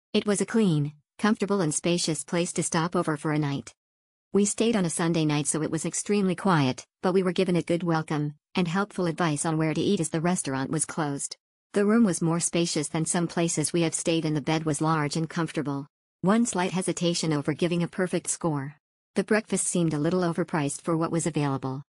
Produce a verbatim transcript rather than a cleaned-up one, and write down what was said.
It was a clean, comfortable and spacious place to stop over for a night. We stayed on a Sunday night, so it was extremely quiet, but we were given a good welcome, and helpful advice on where to eat as the restaurant was closed. The room was more spacious than some places we have stayed, and the bed was large and comfortable. One slight hesitation over giving a perfect score. The breakfast seemed a little overpriced for what was available.